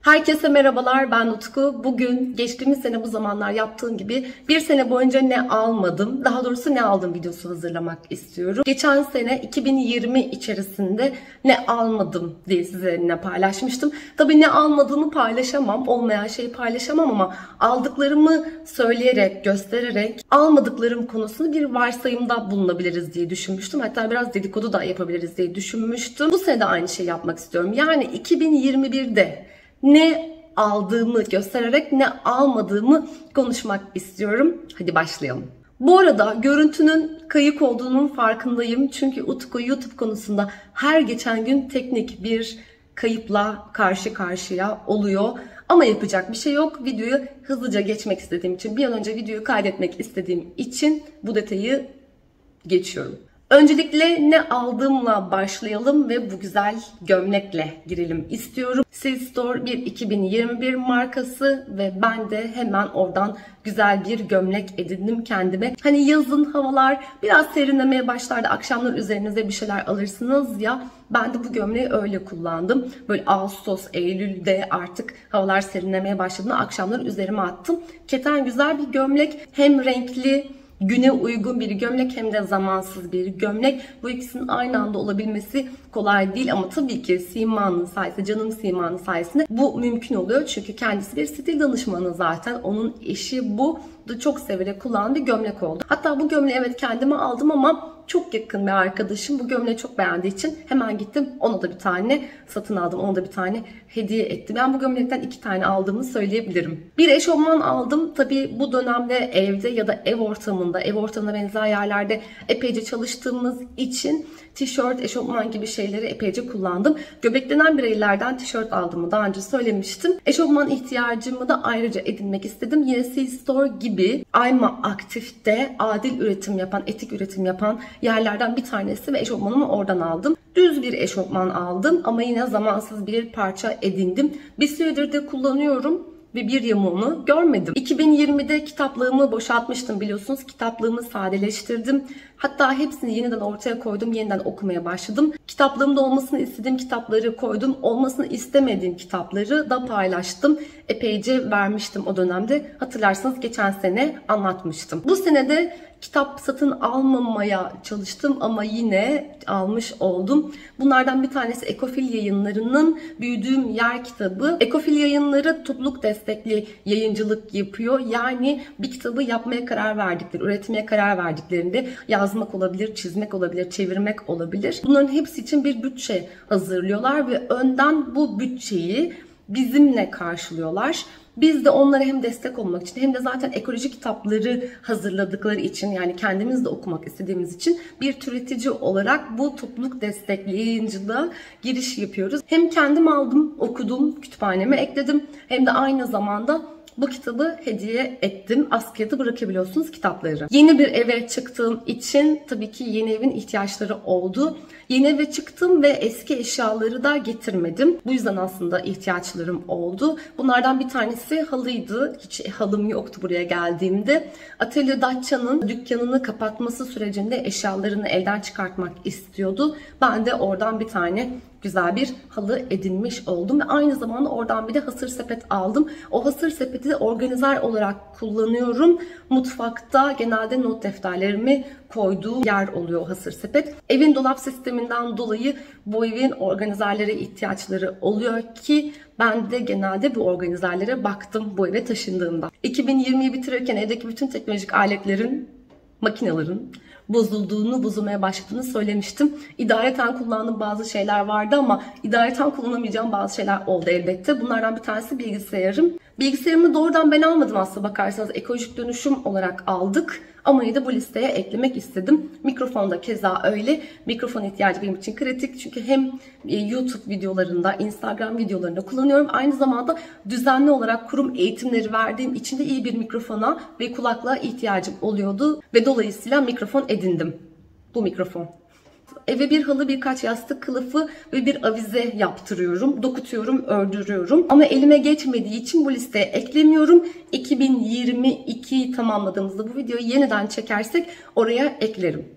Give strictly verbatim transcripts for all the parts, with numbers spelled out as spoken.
Herkese merhabalar, ben Utku. Bugün geçtiğimiz sene bu zamanlar yaptığım gibi bir sene boyunca ne almadım, daha doğrusu ne aldım videosu hazırlamak istiyorum. Geçen sene iki bin yirmi içerisinde ne almadım diye sizinle paylaşmıştım. Tabii ne almadığımı paylaşamam, olmayan şeyi paylaşamam ama aldıklarımı söyleyerek, göstererek almadıklarım konusunu bir varsayımda bulunabiliriz diye düşünmüştüm. Hatta biraz dedikodu da yapabiliriz diye düşünmüştüm. Bu sene de aynı şeyi yapmak istiyorum. Yani iki bin yirmi birde ne aldığımı göstererek ne almadığımı konuşmak istiyorum. Hadi başlayalım. Bu arada görüntünün kayık olduğunun farkındayım. Çünkü Utku YouTube konusunda her geçen gün teknik bir kayıpla karşı karşıya oluyor. Ama yapacak bir şey yok. Videoyu hızlıca geçmek istediğim için, bir an önce videoyu kaydetmek istediğim için bu detayı geçiyorum. Öncelikle ne aldığımla başlayalım ve bu güzel gömlekle girelim istiyorum. Seastore bir iki bin yirmi bir markası ve ben de hemen oradan güzel bir gömlek edindim kendime. Hani yazın havalar biraz serinlemeye başlardı. Akşamlar üzerinize bir şeyler alırsınız ya. Ben de bu gömleği öyle kullandım. Böyle Ağustos, Eylül'de artık havalar serinlemeye başladığında akşamları üzerime attım. Keten güzel bir gömlek. Hem renkli, güne uygun bir gömlek hem de zamansız bir gömlek. Bu ikisinin aynı anda olabilmesi kolay değil ama tabii ki Sima'nın sayesinde, canım Sima'nın sayesinde bu mümkün oluyor. Çünkü kendisi bir stil danışmanı zaten. Onun işi bu. Da çok severek kullandığı bir gömlek oldu. Hatta bu gömleği evet kendime aldım ama çok yakın bir arkadaşım bu gömleği çok beğendiği için hemen gittim. Ona da bir tane satın aldım. Ona da bir tane hediye ettim. Ben bu gömlekten iki tane aldığımı söyleyebilirim. Bir eşofman aldım. Tabii bu dönemde evde ya da ev ortamında, ev ortamına benzer yerlerde epeyce çalıştığımız için tişört, eşofman gibi şeyleri epeyce kullandım. Göbeklenen bireylerden tişört aldığımı daha önce söylemiştim. Eşofman ihtiyacımı da ayrıca edinmek istedim. Yine Seastore gibi Ayma Aktif'te adil üretim yapan, etik üretim yapan yerlerden bir tanesi ve eşofmanımı oradan aldım. Düz bir eşofman aldım ama yine zamansız bir parça edindim. Bir süredir de kullanıyorum ve bir yamuğunu görmedim. iki bin yirmide kitaplığımı boşaltmıştım biliyorsunuz. Kitaplığımı sadeleştirdim. Hatta hepsini yeniden ortaya koydum. Yeniden okumaya başladım. Kitaplığımda olmasını istediğim kitapları koydum. Olmasını istemediğim kitapları da paylaştım. Epeyce vermiştim o dönemde. Hatırlarsanız geçen sene anlatmıştım. Bu senede kitap satın almamaya çalıştım ama yine almış oldum. Bunlardan bir tanesi Ekofil Yayınları'nın Büyüdüğüm Yer kitabı. Ekofil Yayınları topluluk destekli yayıncılık yapıyor. Yani bir kitabı yapmaya karar verdikleri, üretmeye karar verdiklerinde yazmak olabilir, çizmek olabilir, çevirmek olabilir. Bunların hepsi için bir bütçe hazırlıyorlar ve önden bu bütçeyi bizimle karşılıyorlar. Biz de onlara hem destek olmak için hem de zaten ekoloji kitapları hazırladıkları için, yani kendimiz de okumak istediğimiz için bir türetici olarak bu topluluk destekli yayıncılığa giriş yapıyoruz. Hem kendim aldım, okudum, kütüphaneme ekledim hem de aynı zamanda bu kitabı hediye ettim. Askıya bırakabiliyorsunuz kitapları. Yeni bir eve çıktığım için tabii ki yeni evin ihtiyaçları oldu. Yeni eve çıktım ve eski eşyaları da getirmedim. Bu yüzden aslında ihtiyaçlarım oldu. Bunlardan bir tanesi halıydı. Hiç halım yoktu buraya geldiğimde. Atölye Datça'nın dükkanını kapatması sürecinde eşyalarını elden çıkartmak istiyordu. Ben de oradan bir tane güzel bir halı edinmiş oldum ve aynı zamanda oradan bir de hasır sepet aldım. O hasır sepeti de organizer olarak kullanıyorum. Mutfakta genelde not defterlerimi koyduğum yer oluyor o hasır sepet. Evin dolap sisteminden dolayı bu evin organizerlere ihtiyaçları oluyor ki ben de genelde bu organizerlere baktım bu eve taşındığımda. iki bin yirmiyi bitirirken evdeki bütün teknolojik aletlerin, makinelerin bozulduğunu, bozulmaya başladığını söylemiştim. İdareten kullandığım bazı şeyler vardı ama idareten kullanamayacağım bazı şeyler oldu elbette. Bunlardan bir tanesi bilgisayarım. Bilgisayarımı doğrudan ben almadım aslında bakarsanız. Ekolojik dönüşüm olarak aldık. Ama yine de bu listeye eklemek istedim. Mikrofon da keza öyle. Mikrofon ihtiyacı benim için kritik. Çünkü hem YouTube videolarında, Instagram videolarında kullanıyorum. Aynı zamanda düzenli olarak kurum eğitimleri verdiğim için de iyi bir mikrofona ve kulaklığa ihtiyacım oluyordu. Ve dolayısıyla mikrofon edindim. Bu mikrofon. Eve bir halı, birkaç yastık kılıfı ve bir avize yaptırıyorum. Dokutuyorum, ördürüyorum. Ama elime geçmediği için bu listeye eklemiyorum. iki bin yirmi ikiyi tamamladığımızda bu videoyu yeniden çekersek oraya eklerim.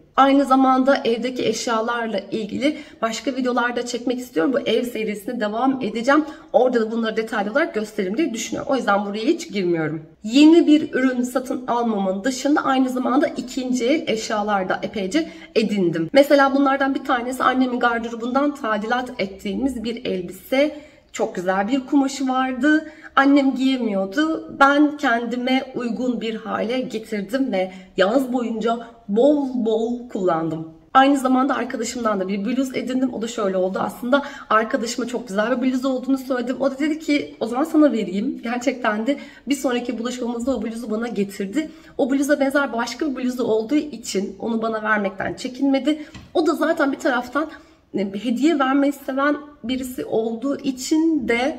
Aynı zamanda evdeki eşyalarla ilgili başka videolarda çekmek istiyorum. Bu ev serisine devam edeceğim. Orada da bunları detaylı olarak gösteririm diye düşünüyorum. O yüzden buraya hiç girmiyorum. Yeni bir ürün satın almamın dışında aynı zamanda ikinci el eşyalar da epeyce edindim. Mesela bunlardan bir tanesi annemin gardırobundan tadilat ettiğimiz bir elbise. Çok güzel bir kumaşı vardı. Annem giyemiyordu. Ben kendime uygun bir hale getirdim ve yaz boyunca bol bol kullandım. Aynı zamanda arkadaşımdan da bir bluz edindim. O da şöyle oldu aslında. Arkadaşıma çok güzel bir bluz olduğunu söyledim. O da dedi ki o zaman sana vereyim. Gerçekten de bir sonraki buluşmamızda o bluzu bana getirdi. O bluza benzer başka bir bluzu olduğu için onu bana vermekten çekinmedi. O da zaten bir taraftan hediye vermeyi seven birisi olduğu için de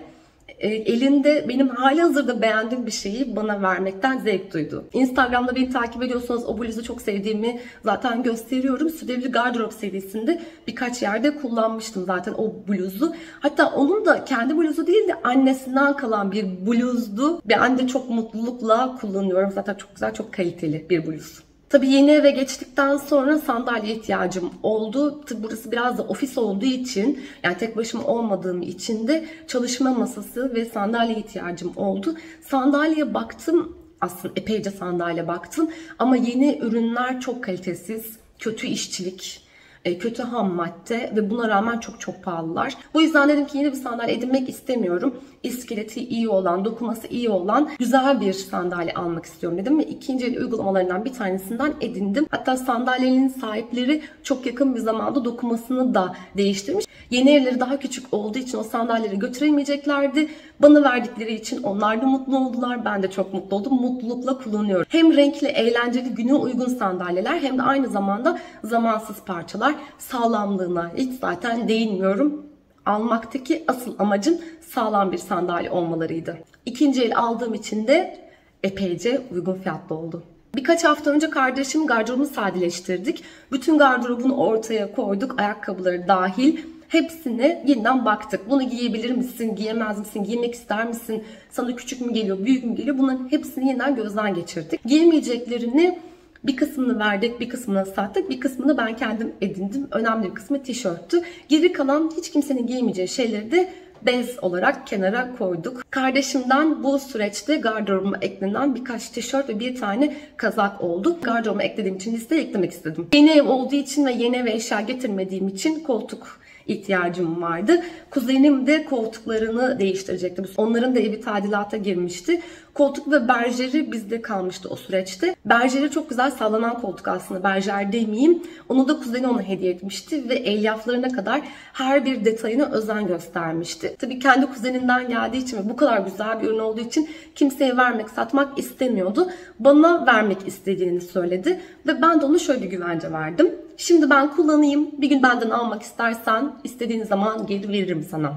elinde benim halihazırda beğendiğim bir şeyi bana vermekten zevk duydu. Instagram'da beni takip ediyorsanız o bluzu çok sevdiğimi zaten gösteriyorum. Südevli Gardırop serisinde birkaç yerde kullanmıştım zaten o bluzu. Hatta onun da kendi bluzu değil de annesinden kalan bir bluzdu. Ben de çok mutlulukla kullanıyorum. Zaten çok güzel, çok kaliteli bir bluz. Tabii yeni eve geçtikten sonra sandalye ihtiyacım oldu. Tabii burası biraz da ofis olduğu için, yani tek başıma olmadığım için de çalışma masası ve sandalye ihtiyacım oldu. Sandalyeye baktım, aslında epeyce sandalye baktım ama yeni ürünler çok kalitesiz, kötü işçilik, kötü ham madde ve buna rağmen çok çok pahalılar. Bu yüzden dedim ki yeni bir sandalye edinmek istemiyorum. İskeleti iyi olan, dokuması iyi olan güzel bir sandalye almak istiyorum dedim ve ikinci el uygulamalarından bir tanesinden edindim. Hatta sandalyenin sahipleri çok yakın bir zamanda dokumasını da değiştirmiş. Yeni evleri daha küçük olduğu için o sandalyeleri götüremeyeceklerdi. Bana verdikleri için onlar da mutlu oldular. Ben de çok mutlu oldum. Mutlulukla kullanıyorum. Hem renkli, eğlenceli, güne uygun sandalyeler hem de aynı zamanda zamansız parçalar. Sağlamlığına hiç zaten değinmiyorum. Almaktaki asıl amacım sağlam bir sandalye olmalarıydı. İkinci el aldığım için de epeyce uygun fiyatlı oldu. Birkaç hafta önce kardeşim gardırobunu sadeleştirdik. Bütün gardırobunu ortaya koyduk, ayakkabıları dahil. Hepsine yeniden baktık. Bunu giyebilir misin, giyemez misin, giymek ister misin, sana küçük mü geliyor, büyük mü geliyor? Bunların hepsini yeniden gözden geçirdik. Giyemeyeceklerini bir kısmını verdik, bir kısmını sattık, bir kısmını ben kendim edindim. Önemli bir kısmı tişörttü. Geri kalan hiç kimsenin giyemeyeceği şeyleri de bez olarak kenara koyduk. Kardeşimden bu süreçte gardırobuma eklenen birkaç tişört ve bir tane kazak oldu. Gardırobuma eklediğim için listeye eklemek istedim. Yeni ev olduğu için ve yeni eve eşya getirmediğim için koltuk ihtiyacım vardı. Kuzenim de koltuklarını değiştirecekti. Onların da evi tadilata girmişti. Koltuk ve berjeri bizde kalmıştı o süreçte. Berjeri çok güzel sallanan koltuk aslında. Berjer demeyeyim. Onu da kuzeni ona hediye etmişti ve elyaflarına kadar her bir detayına özen göstermişti. Tabii kendi kuzeninden geldiği için ve bu kadar güzel bir ürün olduğu için kimseye vermek, satmak istemiyordu. Bana vermek istediğini söyledi ve ben de ona şöyle bir güvence verdim. Şimdi ben kullanayım. Bir gün benden almak istersen istediğin zaman geri veririm sana.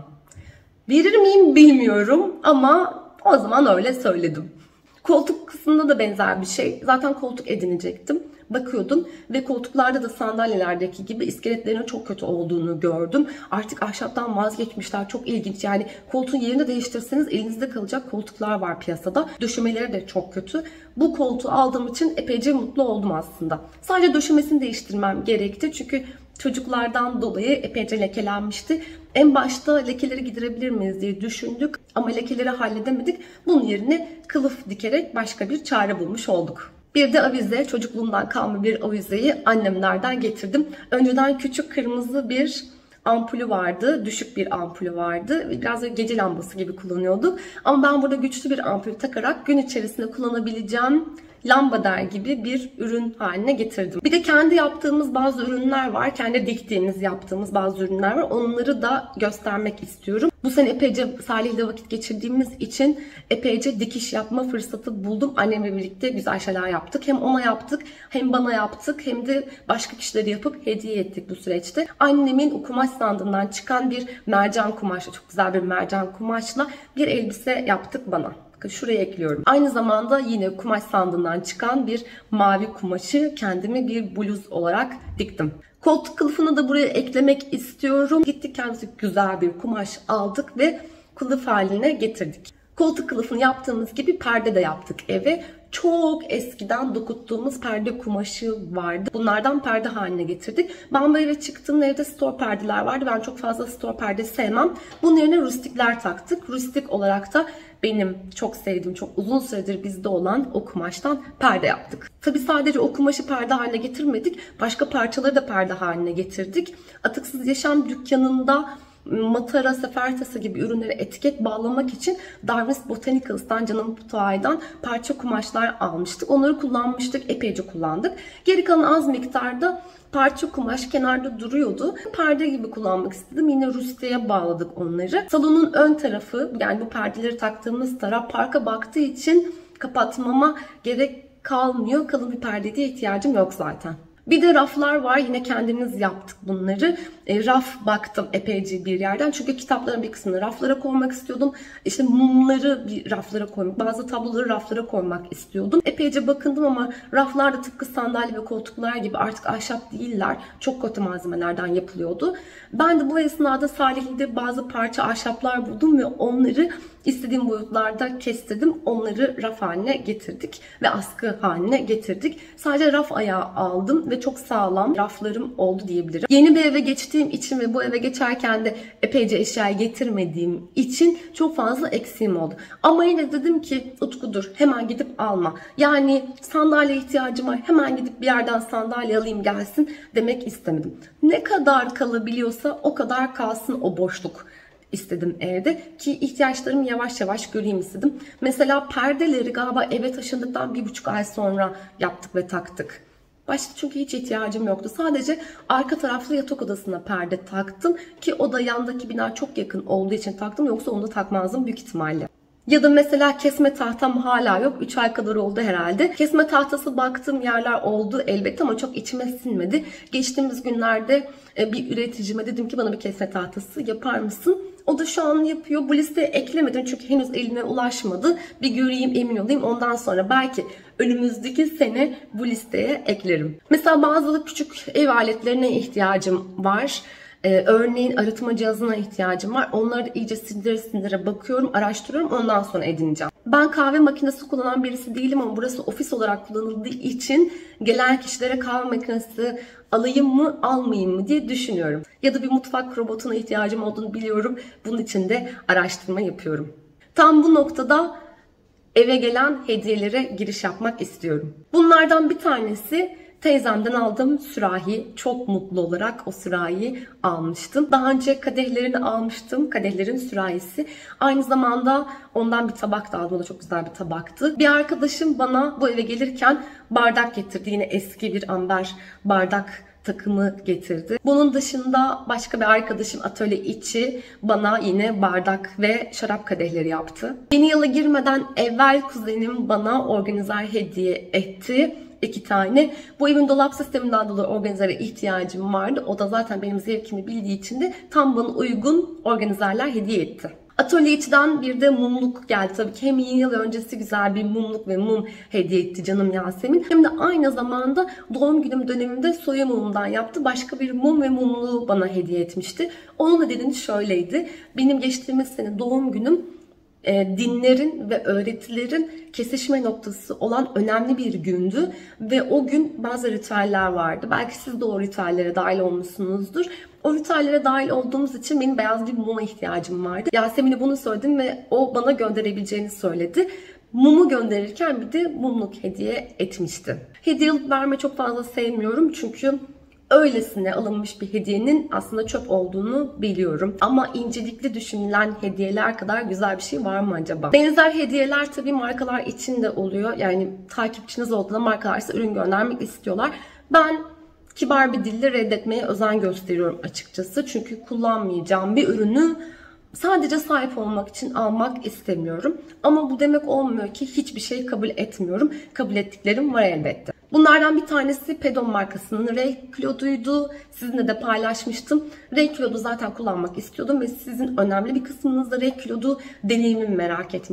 Verir miyim bilmiyorum ama o zaman öyle söyledim. Koltuk kısmında da benzer bir şey. Zaten koltuk edinecektim. Bakıyordum ve koltuklarda da sandalyelerdeki gibi iskeletlerinin çok kötü olduğunu gördüm. Artık ahşaptan vazgeçmişler. Çok ilginç. Yani koltuğun yerini değiştirseniz elinizde kalacak koltuklar var piyasada. Döşemeleri de çok kötü. Bu koltuğu aldığım için epeyce mutlu oldum aslında. Sadece döşemesini değiştirmem gerekti. Çünkü çocuklardan dolayı epeyce lekelenmişti. En başta lekeleri giderebilir miyiz diye düşündük ama lekeleri halledemedik. Bunun yerine kılıf dikerek başka bir çare bulmuş olduk. Bir de avize, çocukluğumdan kalma bir avizeyi annemlerden getirdim. Önceden küçük kırmızı bir ampulü vardı, düşük bir ampulü vardı. Biraz da gece lambası gibi kullanıyordu. Ama ben burada güçlü bir ampul takarak gün içerisinde kullanabileceğim lambader gibi bir ürün haline getirdim. Bir de kendi yaptığımız bazı ürünler var. Kendi diktiğimiz, yaptığımız bazı ürünler var. Onları da göstermek istiyorum. Bu sene epeyce Salih'le vakit geçirdiğimiz için epeyce dikiş yapma fırsatı buldum. Annemle birlikte güzel şeyler yaptık. Hem ona yaptık, hem bana yaptık, hem de başka kişilere yapıp hediye ettik bu süreçte. Annemin kumaş sandığından çıkan bir mercan kumaşla, çok güzel bir mercan kumaşla bir elbise yaptık bana. Şuraya ekliyorum. Aynı zamanda yine kumaş sandığından çıkan bir mavi kumaşı kendime bir bluz olarak diktim. Koltuk kılıfını da buraya eklemek istiyorum. Gittik kendimize güzel bir kumaş aldık ve kılıf haline getirdik. Koltuk kılıfını yaptığımız gibi perde de yaptık eve. çok eskiden dokuttuğumuz perde kumaşı vardı. Bunlardan perde haline getirdik. Ben bu eve çıktığımda evde store perdeler vardı. Ben çok fazla store perde sevmem. Bunun yerine rustikler taktık. Rustik olarak da benim çok sevdiğim, çok uzun süredir bizde olan o kumaştan perde yaptık. Tabi sadece o kumaşı perde haline getirmedik. Başka parçaları da perde haline getirdik. Atıksız Yaşam dükkanında matara, sefertası gibi ürünlere etiket bağlamak için Darwin's Botanicals'tan, Canım Mutfağı'dan parça kumaşlar almıştık. Onları kullanmıştık, epeyce kullandık. Geri kalan az miktarda parça kumaş kenarda duruyordu. Perde gibi kullanmak istedim. Yine rustiğe bağladık onları. Salonun ön tarafı, yani bu perdeleri taktığımız taraf parka baktığı için kapatmama gerek kalmıyor. Kalın bir perdeye ihtiyacım yok zaten. Bir de raflar var. Yine kendimiz yaptık bunları. E, raf baktım epeyce bir yerden. Çünkü kitapların bir kısmını raflara koymak istiyordum. İşte mumları bir raflara koymak, bazı tabloları raflara koymak istiyordum. Epeyce bakındım ama raflar da tıpkı sandalye ve koltuklar gibi artık ahşap değiller. Çok kötü malzemelerden yapılıyordu. Ben de bu esnada Salihli'de bazı parça ahşaplar buldum ve onları istediğim boyutlarda kestirdim. Onları raf haline getirdik ve askı haline getirdik. Sadece raf ayağı aldım ve çok sağlam raflarım oldu diyebilirim. Yeni bir eve geçtiğim için ve bu eve geçerken de epeyce eşya getirmediğim için çok fazla eksiğim oldu. Ama yine dedim ki Utku dur, hemen gidip alma. Yani sandalye ihtiyacım var, hemen gidip bir yerden sandalye alayım gelsin demek istemedim. Ne kadar kalabiliyorsa o kadar kalsın o boşluk istedim evde ki ihtiyaçlarımı yavaş yavaş göreyim istedim. Mesela perdeleri galiba eve taşındıktan bir buçuk ay sonra yaptık ve taktık. Başta çünkü hiç ihtiyacım yoktu. Sadece arka taraflı yatak odasına perde taktım ki o da yandaki bina çok yakın olduğu için taktım. Yoksa onu da takmazdım büyük ihtimalle. Ya da mesela kesme tahtam hala yok. üç ay kadar oldu herhalde. Kesme tahtası baktığım yerler oldu elbette ama çok içime sinmedi. Geçtiğimiz günlerde bir üreticime dedim ki bana bir kesme tahtası yapar mısın? O da şu an yapıyor. Bu listeye eklemedim çünkü henüz elime ulaşmadı. Bir göreyim, emin olayım. Ondan sonra belki önümüzdeki sene bu listeye eklerim. Mesela bazı küçük ev aletlerine ihtiyacım var. Ee, örneğin arıtma cihazına ihtiyacım var. Onları da iyice sindire sindire bakıyorum, araştırıyorum. Ondan sonra edineceğim. Ben kahve makinesi kullanan birisi değilim ama burası ofis olarak kullanıldığı için gelen kişilere kahve makinesi alayım mı, almayayım mı diye düşünüyorum. Ya da bir mutfak robotuna ihtiyacım olduğunu biliyorum. Bunun için de araştırma yapıyorum. Tam bu noktada eve gelen hediyelere giriş yapmak istiyorum. Bunlardan bir tanesi teyzemden aldığım sürahi. Çok mutlu olarak o sürahiyi almıştım. Daha önce kadehlerini almıştım. Kadehlerin sürahisi. Aynı zamanda ondan bir tabak da aldım. O da çok güzel bir tabaktı. Bir arkadaşım bana bu eve gelirken bardak getirdi. Yine eski bir amber bardak takımı getirdi. Bunun dışında başka bir arkadaşım atölye içi bana yine bardak ve şarap kadehleri yaptı. Yeni yıla girmeden evvel kuzenim bana organizer hediye etti. İki tane. Bu evin dolap sisteminden dolayı organizere ihtiyacım vardı. O da zaten benim zevkimi bildiği için de tam bana uygun organizerler hediye etti. Atölye içiden bir de mumluk geldi. Tabii ki hem yeni yıl öncesi güzel bir mumluk ve mum hediye etti canım Yasemin. Hem de aynı zamanda doğum günüm döneminde soya mumundan yaptı. Başka bir mum ve mumluğu bana hediye etmişti. Onun nedeni şöyleydi. Benim geçtiğimiz sene doğum günüm dinlerin ve öğretilerin kesişme noktası olan önemli bir gündü ve o gün bazı ritüeller vardı. Belki siz de o ritüellere dahil olmuşsunuzdur. O ritüellere dahil olduğumuz için benim beyaz bir muma ihtiyacım vardı. Yasemin'e bunu söyledim ve o bana gönderebileceğini söyledi. Mumu gönderirken bir de mumluk hediye etmişti. Hediye alıp vermeyi çok fazla sevmiyorum çünkü öylesine alınmış bir hediyenin aslında çöp olduğunu biliyorum. Ama incelikli düşünülen hediyeler kadar güzel bir şey var mı acaba? Benzer hediyeler tabii markalar için de oluyor. Yani takipçiniz olduğunda markalar size ürün göndermek istiyorlar. Ben kibar bir dille reddetmeye özen gösteriyorum açıkçası. Çünkü kullanmayacağım bir ürünü sadece sahip olmak için almak istemiyorum. Ama bu demek olmuyor ki hiçbir şey kabul etmiyorum. Kabul ettiklerim var elbette. Bunlardan bir tanesi Pedon markasının Ray Cloud'uydu. Sizinle de paylaşmıştım. Ray Cloud'u zaten kullanmak istiyordum ve sizin önemli bir kısmınız da Ray Cloud'u deneyimimi merak etmişti.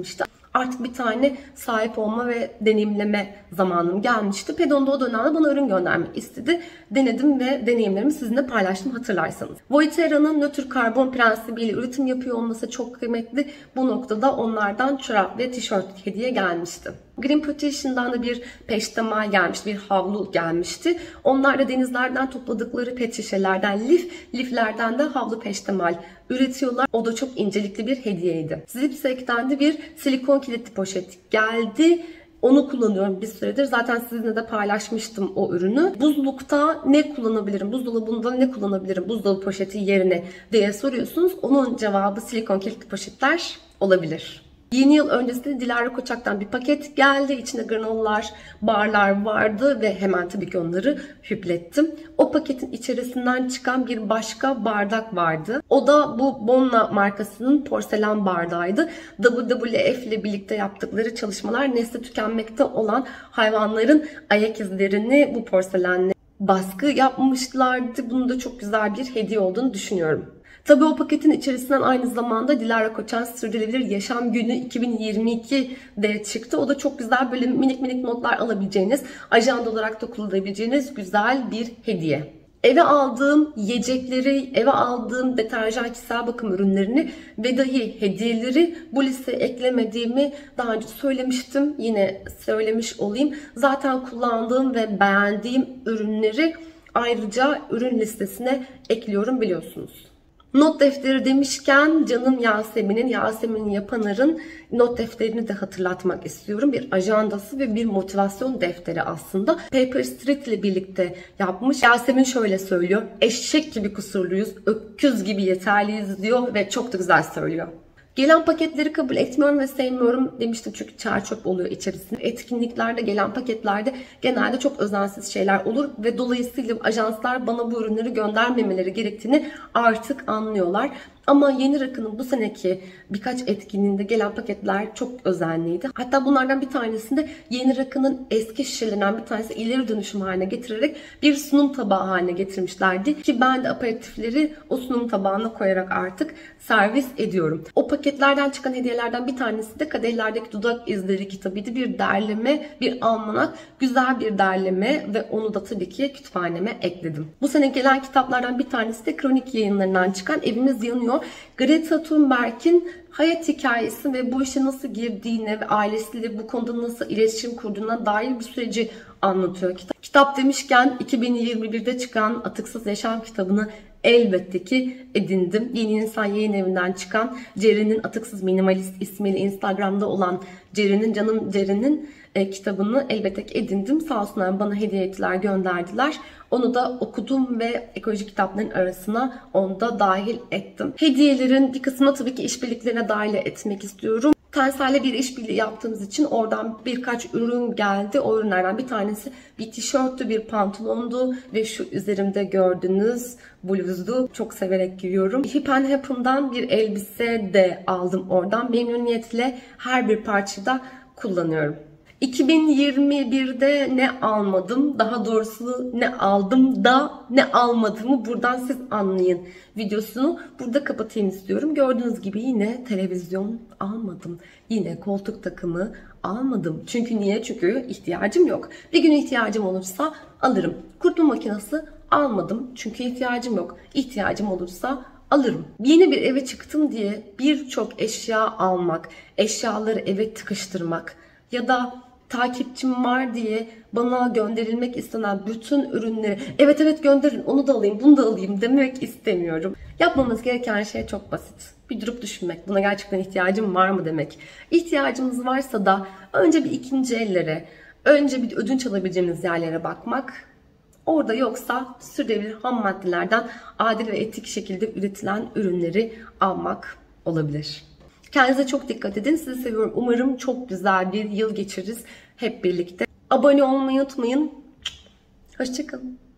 Artık bir tane sahip olma ve deneyimleme zamanım gelmişti. Pedon da o dönemde bana ürün göndermek istedi. Denedim ve deneyimlerimi sizinle paylaştım hatırlarsanız. Voiterra'nın nötr karbon prensibiyle üretim yapıyor olması çok kıymetli. Bu noktada onlardan çorap ve tişört hediye gelmişti. Green Petition'dan da bir peştemal gelmişti, bir havlu gelmişti. Onlar da denizlerden topladıkları pet şişelerden lif, liflerden de havlu peştemal üretiyorlar. O da çok incelikli bir hediyeydi. Zipsek'ten de bir silikon kilitli poşet geldi. Onu kullanıyorum bir süredir. Zaten sizinle de paylaşmıştım o ürünü. Buzlukta ne kullanabilirim? Buzdolabında ne kullanabilirim? Buzdolabı poşeti yerine diye soruyorsunuz. Onun cevabı silikon kilitli poşetler olabilir. Yeni yıl öncesinde Dilara Koçak'tan bir paket geldi. İçinde granolalar, barlar vardı ve hemen tabii ki onları hüplettim. O paketin içerisinden çıkan bir başka bardak vardı. O da bu Bonna markasının porselen bardağıydı. W W F ile birlikte yaptıkları çalışmalar nesli tükenmekte olan hayvanların ayak izlerini bu porselenle baskı yapmışlardı. Bunun da çok güzel bir hediye olduğunu düşünüyorum. Tabii o paketin içerisinden aynı zamanda Dilara Koçan Sürdürülebilir Yaşam Günü iki bin yirmi iki'de çıktı. O da çok güzel böyle minik minik notlar alabileceğiniz, ajanda olarak da kullanabileceğiniz güzel bir hediye. Eve aldığım yiyecekleri, eve aldığım deterjan, kişisel bakım ürünlerini ve dahi hediyeleri bu listeye eklemediğimi daha önce söylemiştim. Yine söylemiş olayım. Zaten kullandığım ve beğendiğim ürünleri ayrıca ürün listesine ekliyorum biliyorsunuz. Not defteri demişken canım Yasemin'in, Yasemin Yapanar'ın not defterini de hatırlatmak istiyorum. Bir ajandası ve bir motivasyon defteri aslında. Paper Street ile birlikte yapmış. Yasemin şöyle söylüyor. Eşek gibi kusurluyuz, öküz gibi yeterliyiz diyor ve çok da güzel söylüyor. Gelen paketleri kabul etmiyorum ve sevmiyorum demiştim çünkü çer çöp oluyor içerisinde. Etkinliklerde gelen paketlerde genelde çok özensiz şeyler olur ve dolayısıyla ajanslar bana bu ürünleri göndermemeleri gerektiğini artık anlıyorlar. Ama Yeni Rakı'nın bu seneki birkaç etkinliğinde gelen paketler çok özenliydi. Hatta bunlardan bir tanesinde Yeni Rakı'nın eski şişelerinden bir tanesi ileri dönüşüm haline getirerek bir sunum tabağı haline getirmişlerdi. Ki ben de aperatifleri o sunum tabağına koyarak artık servis ediyorum. O paketlerden çıkan hediyelerden bir tanesi de Kadehlerdeki Dudak İzleri kitabıydı. Bir derleme, bir almanak, güzel bir derleme ve onu da tabii ki kütüphaneme ekledim. Bu sene gelen kitaplardan bir tanesi de Kronik Yayınlarından çıkan Evimiz Yanıyor. Greta Thunberg'in hayat hikayesi ve bu işe nasıl girdiğine ve ailesiyle bu konuda nasıl iletişim kurduğuna dair bir süreci anlatıyor kitap. Kitap demişken iki bin yirmi bir'de çıkan Atıksız Yaşam kitabını elbette ki edindim. Yeni İnsan Yayın Evi'nden çıkan Ceren'in Atıksız Minimalist ismiyle Instagram'da olan Ceren'in, canım Ceren'in e, kitabını elbette ki edindim. Sağ olsunlar bana hediye ettiler, gönderdiler. Onu da okudum ve ekoloji kitaplarının arasına onu da dahil ettim. Hediyelerin bir kısmını tabii ki işbirliklerine dahil etmek istiyorum. Tensel'le bir işbirliği yaptığımız için oradan birkaç ürün geldi. O ürünlerden bir tanesi bir tişörttü, bir pantolondu ve şu üzerimde gördüğünüz bluzdu. Çok severek giyiyorum. Hip and Happ'ından bir elbise de aldım oradan. Memnuniyetle her bir parçada kullanıyorum. iki bin yirmi bir'de ne almadım, daha doğrusu ne aldım da ne almadığımı buradan siz anlayın videosunu burada kapatayım istiyorum. Gördüğünüz gibi yine televizyon almadım. Yine koltuk takımı almadım. Çünkü niye? Çünkü ihtiyacım yok. Bir gün ihtiyacım olursa alırım. Kurutma makinesi almadım. Çünkü ihtiyacım yok. İhtiyacım olursa alırım. Yeni bir eve çıktım diye birçok eşya almak, eşyaları eve tıkıştırmak ya da takipçim var diye bana gönderilmek istenen bütün ürünleri evet evet gönderin onu da alayım bunu da alayım demek istemiyorum. Yapmamız gereken şey çok basit. Bir durup düşünmek. Buna gerçekten ihtiyacım var mı demek. İhtiyacımız varsa da önce bir ikinci ellere, önce bir ödünç alabileceğimiz yerlere bakmak. Orada yoksa sürdürülebilir ham maddelerden adil ve etik şekilde üretilen ürünleri almak olabilir. Kendinize çok dikkat edin. Sizi seviyorum. Umarım çok güzel bir yıl geçiririz hep birlikte. Abone olmayı unutmayın. Hoşça kalın.